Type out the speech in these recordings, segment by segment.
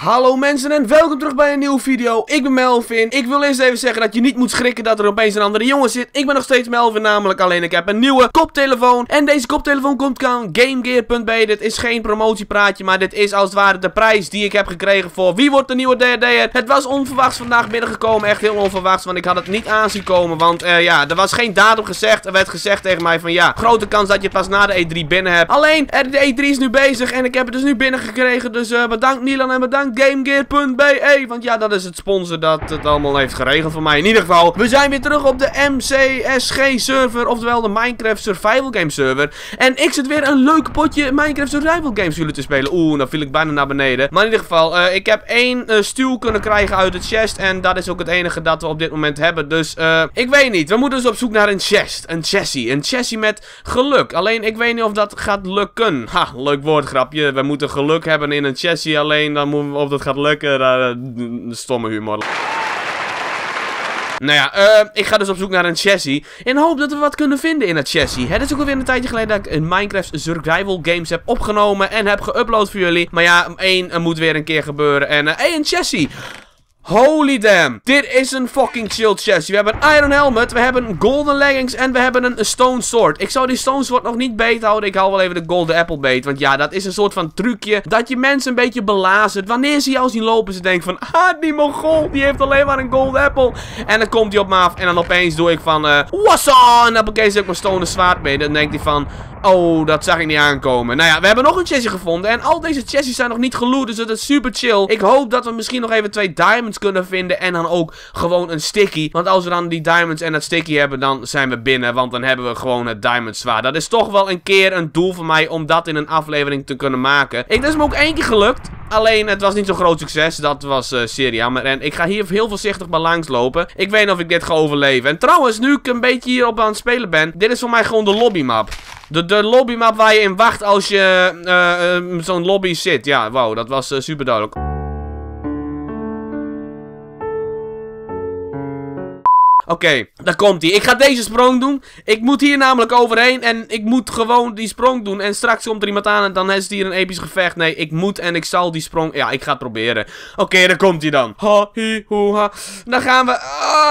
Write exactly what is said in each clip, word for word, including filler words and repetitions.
Hallo mensen en welkom terug bij een nieuwe video. Ik ben Melvin. Ik wil eerst even zeggen dat je niet moet schrikken dat er opeens een andere jongen zit. Ik ben nog steeds Melvin namelijk, alleen ik heb een nieuwe koptelefoon. En deze koptelefoon komt van Gamegear punt b. Dit is geen promotiepraatje, maar dit is als het ware de prijs die ik heb gekregen voor wie wordt de nieuwe D R D'er. Het was onverwachts vandaag binnengekomen, echt heel onverwachts, want ik had het niet aanzien komen. Want uh, ja, er was geen datum gezegd. Er werd gezegd tegen mij van ja, grote kans dat je het pas na de E drie binnen hebt. Alleen, de E drie is nu bezig en ik heb het dus nu binnengekregen. Dus uh, bedankt Milan en bedankt Gamegear punt b e, want ja, dat is het sponsor dat het allemaal heeft geregeld voor mij. In ieder geval, we zijn weer terug op de M C S G server, oftewel de Minecraft Survival Game server. En ik zit weer een leuk potje Minecraft Survival Games jullie te spelen. Oeh, dan viel ik bijna naar beneden. Maar in ieder geval, uh, ik heb één uh, stuw kunnen krijgen uit de chest en dat is ook het enige dat we op dit moment hebben. Dus, uh, ik weet niet. We moeten dus op zoek naar een chest. Een chessie. Een chessie met geluk. Alleen, ik weet niet of dat gaat lukken. Ha, leuk woordgrapje. We moeten geluk hebben in een chessie. Alleen, dan moeten we of dat gaat lukken. Uh, stomme humor. Nou ja, uh, ik ga dus op zoek naar een chassis. In de hoop dat we wat kunnen vinden in het chassis. Het is ook alweer een tijdje geleden dat ik een Minecraft Survival Games heb opgenomen en heb geüpload voor jullie. Maar ja, één uh, moet weer een keer gebeuren. En uh, hey, een chassis. Holy damn, dit is een fucking chill chassis. We hebben een iron helmet, we hebben een golden leggings en we hebben een stone sword. Ik zou die stone sword nog niet beet houden, ik hou wel even de golden apple beet. Want ja, dat is een soort van trucje dat je mensen een beetje belazert. Wanneer ze jou zien lopen, ze denken van, ah, die Mongool, die heeft alleen maar een golden apple. En dan komt hij op me af en dan opeens doe ik van, uh, wassa! En dan opeens ik mijn stone zwaard mee. Dan denkt hij van, oh, dat zag ik niet aankomen. Nou ja, we hebben nog een chassis gevonden en al deze chassies zijn nog niet geloot, dus dat is super chill. Ik hoop dat we misschien nog even twee diamonds kunnen vinden en dan ook gewoon een sticky. Want als we dan die diamonds en dat sticky hebben, dan zijn we binnen, want dan hebben we gewoon het diamond zwaard. Dat is toch wel een keer een doel voor mij om dat in een aflevering te kunnen maken. Ik, dat is me ook één keer gelukt. Alleen, het was niet zo'n groot succes. Dat was uh, serie jammer. En ik ga hier heel voorzichtig maar langs lopen. Ik weet niet of ik dit ga overleven. En trouwens, nu ik een beetje hierop aan het spelen ben, dit is voor mij gewoon de lobbymap. De, de lobbymap waar je in wacht als je uh, uh, zo'n lobby zit. Ja, wauw, dat was uh, super duidelijk. Oké, okay, daar komt hij. Ik ga deze sprong doen. Ik moet hier namelijk overheen. En ik moet gewoon die sprong doen. En straks komt er iemand aan en dan is het hier een episch gevecht. Nee, ik moet en ik zal die sprong... Ja, ik ga het proberen. Oké, okay, daar komt hij dan. Ha, hi, ho, ha. Dan gaan we...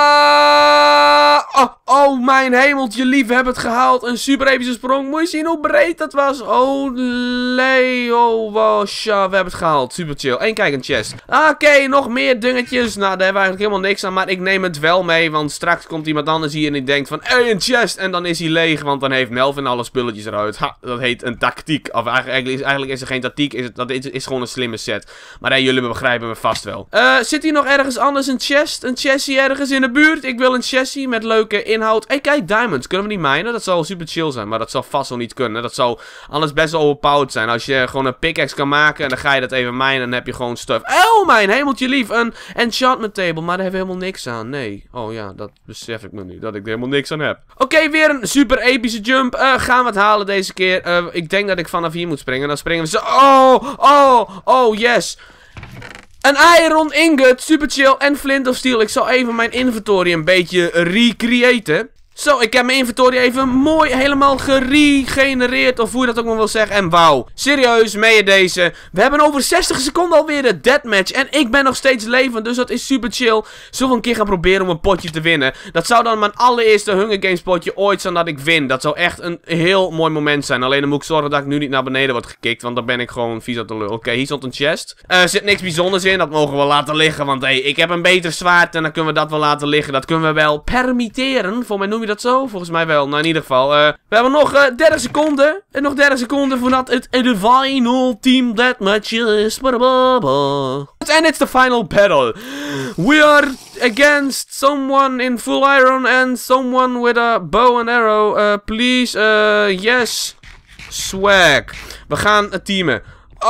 Ah, oh, oh, mijn hemeltje lief. We hebben het gehaald. Een super epische sprong. Moet je zien hoe breed dat was. Oh, Leo. Wow, we hebben het gehaald. Super chill. En kijk, een chest. Oké, okay, nog meer dingetjes. Nou, daar hebben we eigenlijk helemaal niks aan. Maar ik neem het wel mee, want straks komt iemand anders hier en die denkt van, hé, hey, een chest. En dan is hij leeg, want dan heeft Melvin alle spulletjes eruit. Ha, dat heet een tactiek. Of eigenlijk is, eigenlijk is er geen tactiek, is het, dat is, is gewoon een slimme set. Maar hey, jullie begrijpen me vast wel. Uh, zit hier nog ergens anders een chest? Een chestie ergens in de buurt? Ik wil een chestie met leuke inhoud. Hé, hey, kijk, diamonds. Kunnen we die minen? Dat zou super chill zijn, maar dat zou vast wel niet kunnen. Dat zou anders best wel overpowered zijn. Als je gewoon een pickaxe kan maken en dan ga je dat even minen en dan heb je gewoon stuff. Oh, mijn hemeltje lief. Een enchantment table, maar daar hebben we helemaal niks aan. Nee. Oh ja, dat besef ik me nu, dat ik er helemaal niks aan heb. Oké, okay, weer een super epische jump. Uh, gaan we het halen deze keer. Uh, ik denk dat ik vanaf hier moet springen. Dan springen we zo. Oh, oh, oh, yes. Een iron ingot, super chill. En flint of steel. Ik zal even mijn inventory een beetje recreëten. Zo, ik heb mijn inventory even mooi helemaal geregenereerd, of hoe je dat ook maar wil zeggen. En wauw, serieus, meen je deze? We hebben over zestig seconden alweer de deathmatch. En ik ben nog steeds levend, dus dat is super chill. Zullen we een keer gaan proberen om een potje te winnen? Dat zou dan mijn allereerste Hunger Games potje ooit zijn dat ik win. Dat zou echt een heel mooi moment zijn. Alleen dan moet ik zorgen dat ik nu niet naar beneden word gekikt, want dan ben ik gewoon vies uit de lul. Oké, okay, hier stond een chest. Er uh, zit niks bijzonders in, dat mogen we laten liggen. Want hé, hey, ik heb een beter zwaard en dan kunnen we dat wel laten liggen. Dat kunnen we wel permitteren. Voor mij noem je dat zo? Volgens mij wel. Nou, in ieder geval. Uh, we hebben nog uh, dertig seconden. En nog dertig seconden voordat het de final team deathmatch is. And it's the final battle. We are against someone in full iron and someone with a bow and arrow. Uh, please, uh, yes. Swag. We gaan uh, teamen.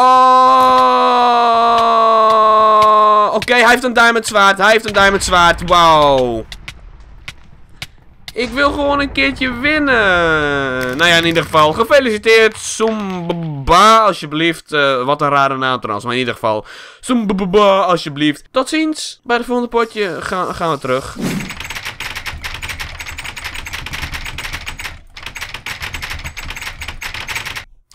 Oh. Oké, okay, hij heeft een diamond zwaard. Hij heeft een diamond zwaard. Wauw. Ik wil gewoon een keertje winnen. Nou ja, in ieder geval. Gefeliciteerd. Sumbaba, alsjeblieft. Uh, wat een rare naam trouwens. Maar in ieder geval. Sumbaba, alsjeblieft. Tot ziens. Bij de volgende potje gaan, gaan we terug.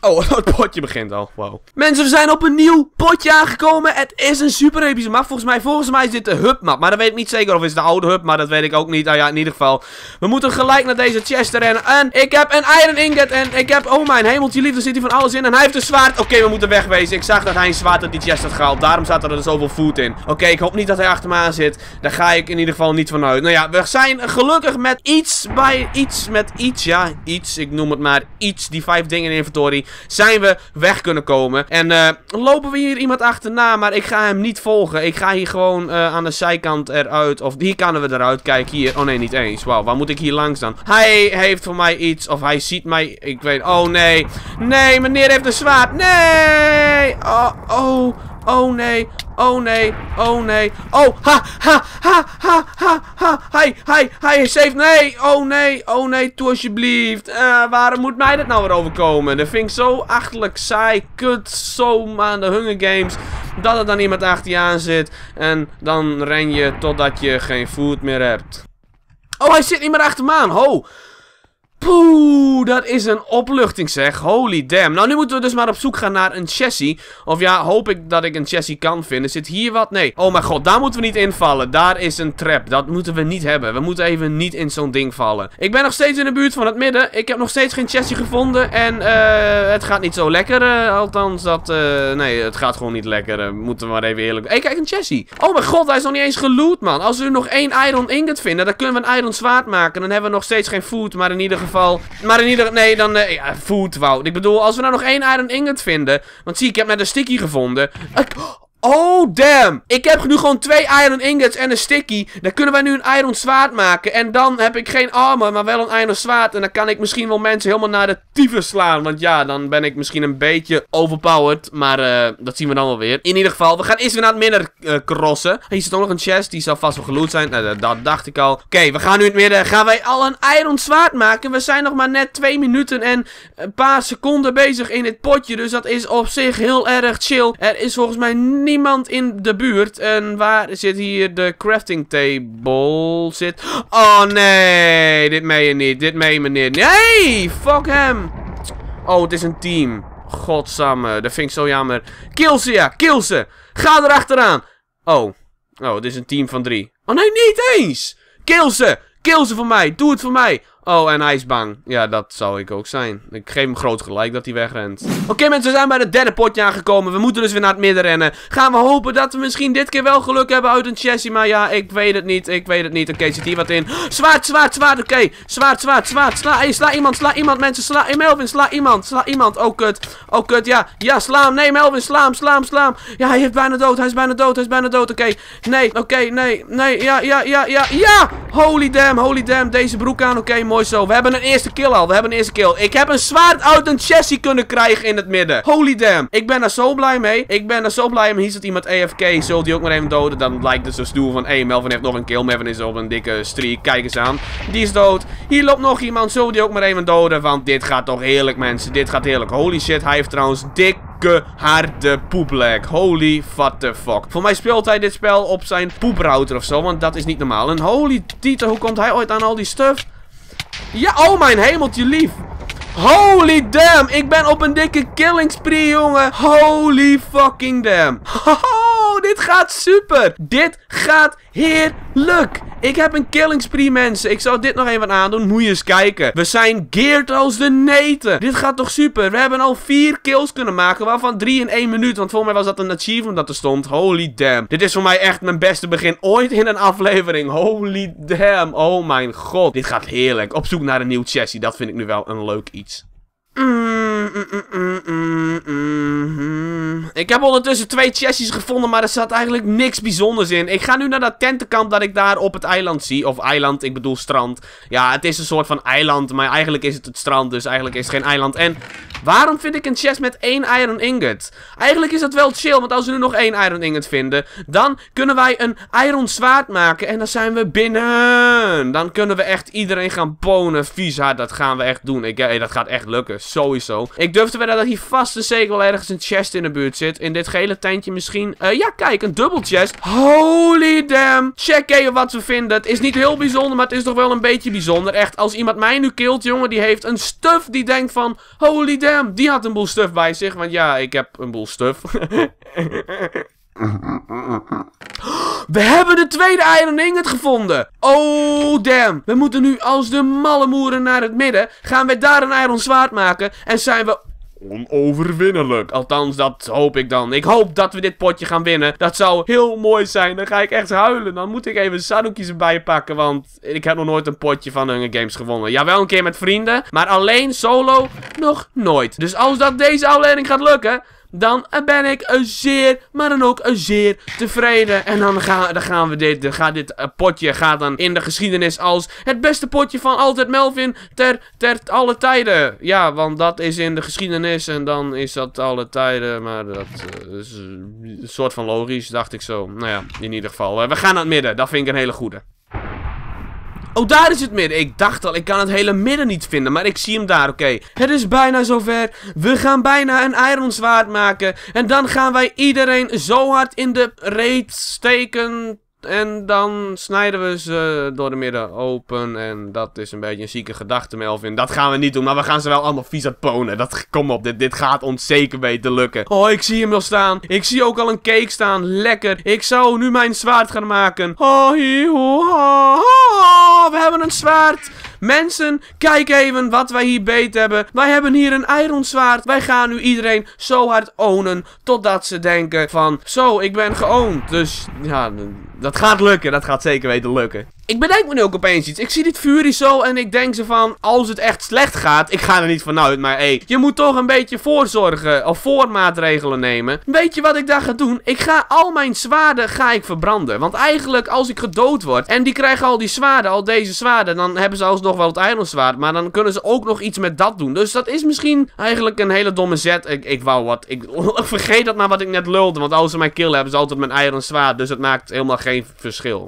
Oh, het potje begint al. Wow. Mensen, we zijn op een nieuw potje aangekomen. Het is een super epische map. Volgens mij, volgens mij is dit de hub map. Maar dat weet ik niet zeker. Of is het de oude hub. Maar dat weet ik ook niet. Nou ja, in ieder geval. We moeten gelijk naar deze chest rennen. En ik heb een iron ingot. En ik heb, oh mijn hemeltje lief. Er zit hier van alles in. En hij heeft een zwaard. Oké, okay, we moeten wegwezen. Ik zag dat hij een zwaard uit die chest had gehaald. Daarom zat er er zoveel food in. Oké, okay, ik hoop niet dat hij achter me aan zit. Daar ga ik in ieder geval niet van uit. Nou ja, we zijn gelukkig met iets bij iets. Met iets, ja, iets. Ik noem het maar iets. Die vijf dingen in inventory. Zijn we weg kunnen komen. En uh, lopen we hier iemand achterna. Maar ik ga hem niet volgen. Ik ga hier gewoon uh, aan de zijkant eruit. Of hier kunnen we eruit. Kijk hier. Oh nee, niet eens. Wauw, waar moet ik hier langs dan? Hij heeft voor mij iets. Of hij ziet mij. Ik weet. Oh nee. Nee, meneer heeft een zwaard. Nee. Oh, oh. Oh nee, oh nee, oh nee. Oh, ha, ha, ha, ha, ha, ha. Hij, hij, hij is safe. Nee, oh nee, oh nee, toe alsjeblieft. Uh, waarom moet mij dit nou weer overkomen? Dat vind ik zo achterlijk saai, kut, zo aan de Hunger Games. Dat er dan iemand achter je aan zit. En dan ren je totdat je geen food meer hebt. Oh, hij zit niet meer achter me aan, ho. Poeh, dat is een opluchting zeg. Holy damn. Nou, nu moeten we dus maar op zoek gaan naar een chessie. Of ja, hoop ik dat ik een chessie kan vinden. Zit hier wat? Nee. Oh mijn god, daar moeten we niet invallen. Daar is een trap. Dat moeten we niet hebben. We moeten even niet in zo'n ding vallen. Ik ben nog steeds in de buurt van het midden. Ik heb nog steeds geen chessie gevonden. En uh, het gaat niet zo lekker. Uh, althans, dat... Uh, nee, het gaat gewoon niet lekker. Uh, moeten we maar even eerlijk... Hé, hey, kijk, een chessie. Oh mijn god, hij is nog niet eens geloot, man. Als we nog één iron ingot vinden, dan kunnen we een iron zwaard maken. Dan hebben we nog steeds geen food, maar in ieder geval... Maar in ieder... Nee, dan... Uh, ja, food, wauw. Ik bedoel, als we nou nog één iron ingot vinden... Want zie, ik heb net een sticky gevonden. Ik, oh, damn. Ik heb nu gewoon twee iron ingots en een sticky. Dan kunnen wij nu een iron zwaard maken. En dan heb ik geen armor, maar wel een iron zwaard. En dan kan ik misschien wel mensen helemaal naar de tyfus slaan. Want ja, dan ben ik misschien een beetje overpowered. Maar uh, dat zien we dan wel weer. In ieder geval, we gaan eerst weer naar het midden uh, crossen. Hier zit ook nog een chest. Die zal vast wel geloot zijn. Nou, dat dacht ik al. Oké, okay, we gaan nu in het midden. Gaan wij al een iron zwaard maken. We zijn nog maar net twee minuten en een paar seconden bezig in dit potje. Dus dat is op zich heel erg chill. Er is volgens mij niemand in de buurt. En waar zit hier de crafting table? Zit... Oh nee, dit meen je niet. Dit meen je niet. Nee, fuck hem. Oh, het is een team. Godsamme, dat vind ik zo jammer. Kill ze, ja, kill ze. Ga er achteraan. Oh, oh, het is een team van drie. Oh nee, niet eens. Kill ze, kill ze voor mij. Doe het voor mij. Oh, en hij is bang. Ja, dat zou ik ook zijn. Ik geef hem groot gelijk dat hij wegrent. Oké okay, mensen, we zijn bij het derde potje aangekomen. We moeten dus weer naar het midden rennen. Gaan we hopen dat we misschien dit keer wel geluk hebben uit een chessie. Maar ja, ik weet het niet. Ik weet het niet. Oké, okay, zit hier wat in. Zwaard, zwaard, zwaard. Oké, okay. Zwaard, zwaard, zwaard. Sla, hey, sla iemand, sla iemand, mensen. Sla, hey, Melvin, sla iemand. Sla iemand. Oh, kut. Oh, kut, ja. Ja, sla hem. Nee, Melvin, sla hem, sla hem, sla hem. Ja, hij is bijna dood. Hij is bijna dood. Hij is bijna dood. Oké. Okay. Nee, oké, okay, nee, nee. Ja, ja, ja, ja, ja. Holy damn, holy damn. Deze broek aan. Oké, okay, mooi zo. We hebben een eerste kill al. We hebben een eerste kill. Ik heb een zwaard uit een chessie kunnen krijgen in het midden. Holy damn. Ik ben er zo blij mee. Ik ben er zo blij mee. Hier zit iemand A F K. Zult die ook maar even doden. Dan lijkt het zo stoer van... Hé, hey, Melvin heeft nog een kill. Melvin is op een dikke streak. Kijk eens aan. Die is dood. Hier loopt nog iemand. Zult die ook maar even doden. Want dit gaat toch heerlijk, mensen. Dit gaat heerlijk. Holy shit. Hij heeft trouwens dikke harde poeplek. Holy what the fuck. Voor mij speelt hij dit spel op zijn poeprouter of zo. Want dat is niet normaal. En holy tieten. Hoe komt hij ooit aan al die stuff? Ja, oh mijn hemeltje lief. Holy damn, ik ben op een dikke killing spree, jongen. Holy fucking damn. Oh, dit gaat super. Dit gaat heerlijk. Ik heb een killing spree, mensen. Ik zou dit nog even aandoen. Moet je eens kijken. We zijn geared als de neten. Dit gaat toch super. We hebben al vier kills kunnen maken. Waarvan drie in één minuut. Want voor mij was dat een achievement dat er stond. Holy damn. Dit is voor mij echt mijn beste begin ooit in een aflevering. Holy damn. Oh mijn god. Dit gaat heerlijk. Op zoek naar een nieuw chessie. Dat vind ik nu wel een leuk iets. Mm, mm, mm, mm, mm, mm. Ik heb ondertussen twee chessies gevonden, maar er zat eigenlijk niks bijzonders in. Ik ga nu naar dat tentenkamp dat ik daar op het eiland zie. Of eiland, ik bedoel strand. Ja, het is een soort van eiland, maar eigenlijk is het het strand, dus eigenlijk is het geen eiland. En waarom vind ik een chest met één iron ingot? Eigenlijk is dat wel chill, want als we nu nog één iron ingot vinden, dan kunnen wij een iron zwaard maken en dan zijn we binnen. Dan kunnen we echt iedereen gaan bonen. Vies hard, dat gaan we echt doen. Ik, hey, dat gaat echt lukken. Sowieso. Ik Ik durf te wedden dat hier vast en zeker wel ergens een chest in de buurt zit. In dit gele tentje misschien. Uh, ja, kijk, een dubbel chest. Holy damn. Check even wat we vinden. Het is niet heel bijzonder, maar het is toch wel een beetje bijzonder. Echt, als iemand mij nu killt, jongen, die heeft een stuff die denkt van... Holy damn, die had een boel stuff bij zich. Want ja, ik heb een boel stuff. We hebben de tweede Iron Ingot gevonden. Oh damn. We moeten nu als de malle moeren naar het midden. Gaan we daar een iron zwaard maken. En zijn we onoverwinnelijk. Althans, dat hoop ik dan. Ik hoop dat we dit potje gaan winnen. Dat zou heel mooi zijn. Dan ga ik echt huilen. Dan moet ik even Sadokis erbij pakken. Want ik heb nog nooit een potje van Hunger Games gewonnen. Ja, wel een keer met vrienden. Maar alleen solo nog nooit. Dus als dat deze aflevering gaat lukken... Dan ben ik zeer, maar dan ook zeer tevreden. En dan gaan, dan gaan we dit, dan gaat dit uh, potje gaat dan in de geschiedenis als het beste potje van Altijd Melvin ter, ter alle tijden. Ja, want dat is in de geschiedenis en dan is dat alle tijden. Maar dat uh, is een soort van logisch, dacht ik zo. Nou ja, in ieder geval. Uh, we gaan naar het midden, dat vind ik een hele goede. Oh, daar is het midden. Ik dacht al, ik kan het hele midden niet vinden. Maar ik zie hem daar, oké. Okay. Het is bijna zover. We gaan bijna een iron zwaard maken. En dan gaan wij iedereen zo hard in de reet steken. En dan snijden we ze door de midden open. En dat is een beetje een zieke gedachte, Melvin. Dat gaan we niet doen, maar we gaan ze wel allemaal vies uitponen. Dat, kom op, dit, dit gaat ons zeker weten lukken. Oh, ik zie hem al staan. Ik zie ook al een cake staan. Lekker. Ik zou nu mijn zwaard gaan maken. Oh, hi, ho, ha, ha. We hebben een zwaard. Mensen, kijk even wat wij hier beet hebben. Wij hebben hier een iron zwaard. Wij gaan nu iedereen zo hard ownen. Totdat ze denken van, zo, ik ben geowned. Dus, ja, dat gaat lukken. Dat gaat zeker weten lukken. Ik bedenk me nu ook opeens iets. Ik zie dit vuur hier zo en ik denk zo van, als het echt slecht gaat, ik ga er niet vanuit, maar hé, hey, je moet toch een beetje voorzorgen of voormaatregelen nemen. Weet je wat ik daar ga doen? Ik ga al mijn zwaarden ga ik verbranden. Want eigenlijk, als ik gedood word en die krijgen al die zwaarden, al deze zwaarden, dan hebben ze alsnog wel het iron zwaard, maar dan kunnen ze ook nog iets met dat doen. Dus dat is misschien eigenlijk een hele domme zet. Ik, ik wou wat, ik vergeet dat maar wat ik net lulde, want als ze mij killen hebben ze altijd mijn iron zwaard, dus het maakt helemaal geen verschil.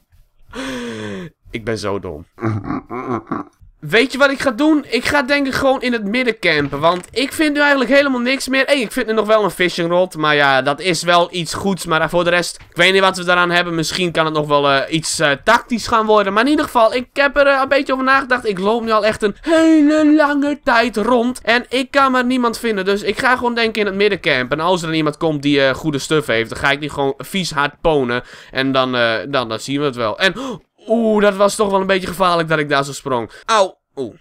Ik ben zo dom. Weet je wat ik ga doen? Ik ga denk ik gewoon in het midden campen. Want ik vind nu eigenlijk helemaal niks meer. Hé, hey, ik vind nu nog wel een fishing rod. Maar ja, dat is wel iets goeds. Maar voor de rest, ik weet niet wat we daaraan hebben. Misschien kan het nog wel uh, iets uh, tactisch gaan worden. Maar in ieder geval, ik heb er uh, een beetje over nagedacht. Ik loop nu al echt een hele lange tijd rond. En ik kan maar niemand vinden. Dus ik ga gewoon denk ik in het midden campen. En als er dan iemand komt die uh, goede stuff heeft, dan ga ik die gewoon vies hard ponen. En dan, uh, dan, dan zien we het wel. En... Oeh, dat was toch wel een beetje gevaarlijk dat ik daar zo sprong. Auw. Oeh.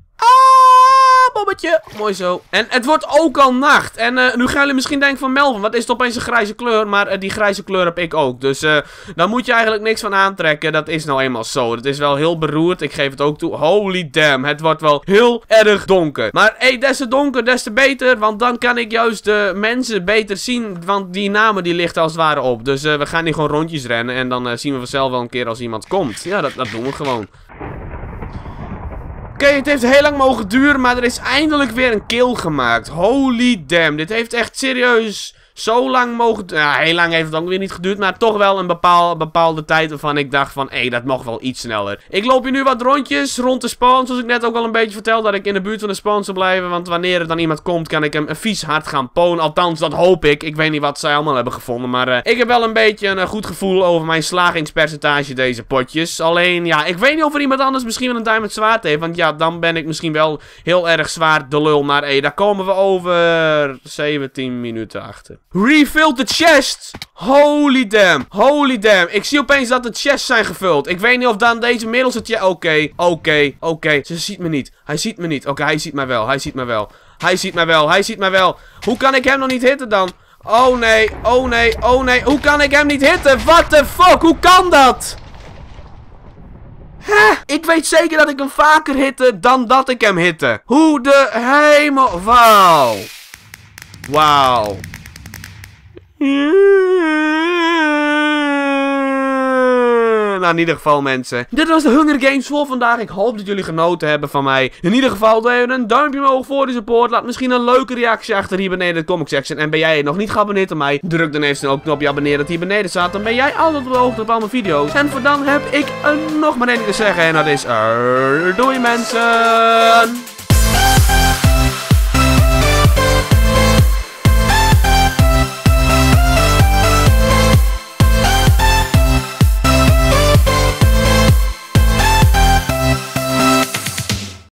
Ah, bobbetje. Mooi zo. En het wordt ook al nacht. En uh, nu gaan jullie misschien denken van Melvin, wat is het opeens een grijze kleur? Maar uh, die grijze kleur heb ik ook. Dus uh, daar moet je eigenlijk niks van aantrekken. Dat is nou eenmaal zo. Het is wel heel beroerd. Ik geef het ook toe. Holy damn. Het wordt wel heel erg donker. Maar hey, des te donker, des te beter. Want dan kan ik juist de mensen beter zien. Want die namen die lichten als het ware op. Dus uh, we gaan hier gewoon rondjes rennen. En dan uh, zien we vanzelf wel een keer als iemand komt. Ja, dat, dat doen we gewoon. Oké, okay, het heeft heel lang mogen duren, maar er is eindelijk weer een kill gemaakt. Holy damn, dit heeft echt serieus zo lang mogen... Ja, heel lang heeft het ook weer niet geduurd, maar toch wel een bepaal, bepaalde tijd waarvan ik dacht van, hé, hey, dat mag wel iets sneller. Ik loop hier nu wat rondjes rond de spawn, zoals ik net ook al een beetje vertelde, dat ik in de buurt van de spawn zou blijven, want wanneer er dan iemand komt, kan ik hem een vies hard gaan ponen. Althans, dat hoop ik. Ik weet niet wat zij allemaal hebben gevonden, maar uh, ik heb wel een beetje een uh, goed gevoel over mijn slagingspercentage deze potjes. Alleen, ja, ik weet niet of er iemand anders misschien wel een diamond zwaard heeft, want ja, dan ben ik misschien wel heel erg zwaar de lul, maar hé, hey, daar komen we over zeventien minuten achter. Refill the chest! Holy damn. Holy damn. Ik zie opeens dat de chests zijn gevuld. Ik weet niet of dan deze middels het... Oké, okay, oké, okay, oké. Okay. Ze ziet me niet. Hij ziet me niet. Oké, okay, hij ziet mij wel. Hij ziet mij wel. Hij ziet mij wel. Hij ziet mij wel. Hoe kan ik hem nog niet hitten dan? Oh nee. Oh nee. Oh nee. Hoe kan ik hem niet hitten? What the fuck? Hoe kan dat? Hè? Ik weet zeker dat ik hem vaker hitte dan dat ik hem hitte. Hoe de hemel... Wauw. Wauw. Nou, in ieder geval mensen, dit was de Hunger Games voor vandaag. Ik hoop dat jullie genoten hebben van mij. In ieder geval, doe even een duimpje omhoog voor de support. Laat misschien een leuke reactie achter hier beneden in de comment section. En ben jij nog niet geabonneerd op mij, druk dan even ook knopje abonneren dat hier beneden staat. Dan ben jij altijd op de hoogte op al mijn video's. En voor dan heb ik uh, nog maar één ding te zeggen en dat is uh, doei mensen.